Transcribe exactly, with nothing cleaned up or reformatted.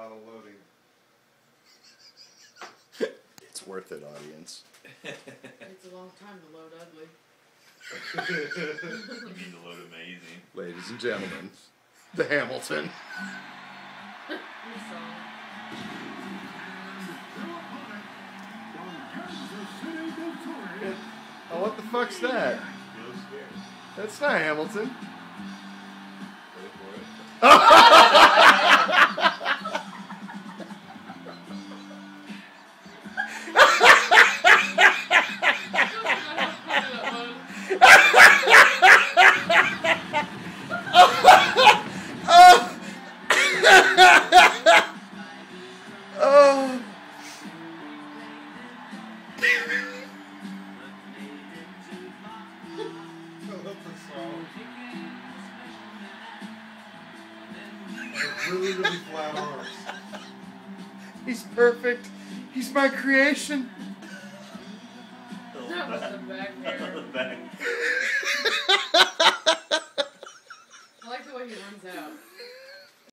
while loading. It's worth it, audience. It's a long time to load ugly. You mean to load amazing. Ladies and gentlemen, the Hamilton. It, oh, what the fuck's that? That's not Hamilton. Wait for it. Oh. Really, really flat arms. He's perfect. He's my creation. That was the back hair. Back.